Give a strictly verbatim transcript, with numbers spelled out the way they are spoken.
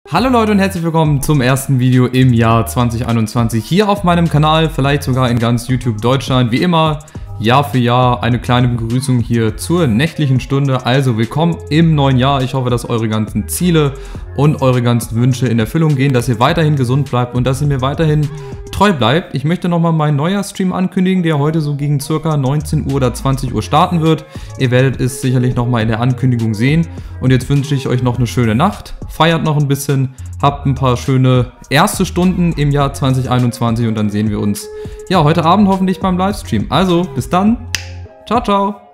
Hallo Leute und herzlich willkommen zum ersten Video im Jahr zwanzig einundzwanzig hier auf meinem Kanal, vielleicht sogar in ganz YouTube Deutschland. Wie immer, Jahr für Jahr eine kleine Begrüßung hier zur nächtlichen Stunde. Also willkommen im neuen Jahr. Ich hoffe, dass eure ganzen Ziele und eure ganzen Wünsche in Erfüllung gehen, dass ihr weiterhin gesund bleibt und dass ihr mir weiterhin treu bleibt. Ich möchte nochmal meinen Neujahrsstream ankündigen, der heute so gegen circa neunzehn Uhr oder zwanzig Uhr starten wird. Ihr werdet es sicherlich nochmal in der Ankündigung sehen. Und jetzt wünsche ich euch noch eine schöne Nacht. Feiert noch ein bisschen, habt ein paar schöne erste Stunden im Jahr zwanzig einundzwanzig und dann sehen wir uns ja heute Abend hoffentlich beim Livestream. Also bis dann, ciao ciao!